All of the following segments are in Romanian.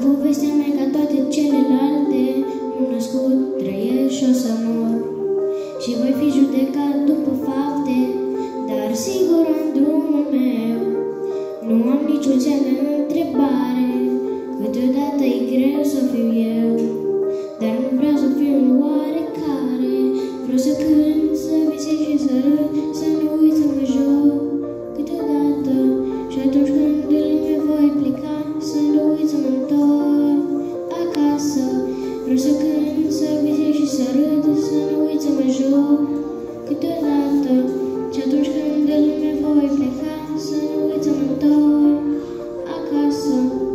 povestea mea ca toate celelalte. M-am născut, trăiesc și o să mor. Și voi fi judecat după fapte, dar sigur am drumul meu. Nu am niciun semn de întrebare, câteodată e greu să fiu eu. Dar nu vreau să fiu un oarecare, vreau să cânt, să visez și să râd, să nu uit să mă joc câteodată. Și atunci când de lume voi pleca, să nu uit să mă întorc acasă. Vreau să cânt, să visez și să râd, să nu uit să mă joc câteodată. Și atunci când de lume voi pleca, să nu uit să mă întorc acasă.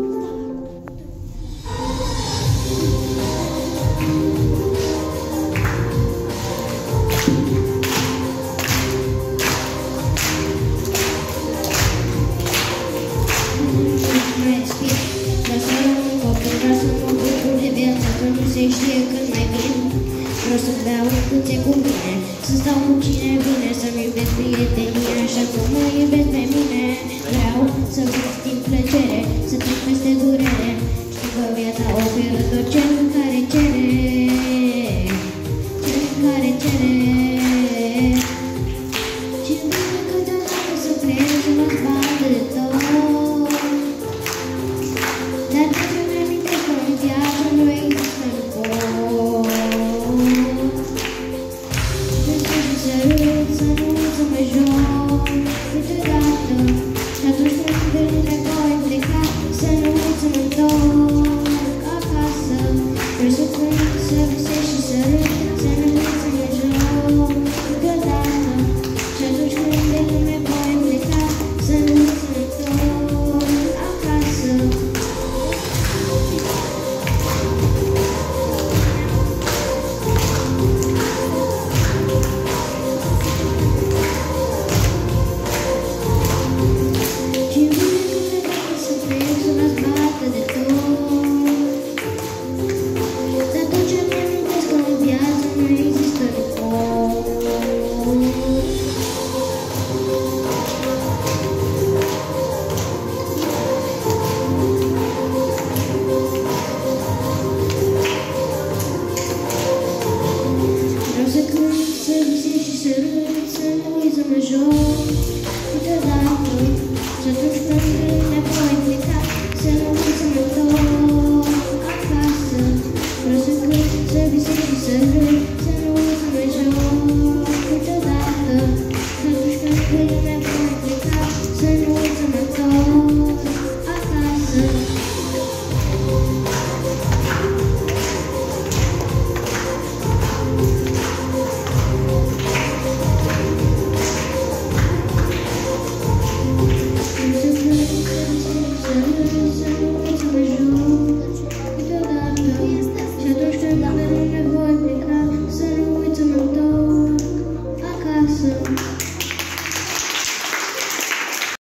Vreau să beau câte cu mine, să stau cu cine vine, să-mi iubesc prietenia așa cum mă iubesc pe mine. Vreau să văd din plăcere, să trec peste durere, știu că viața oferă tot ce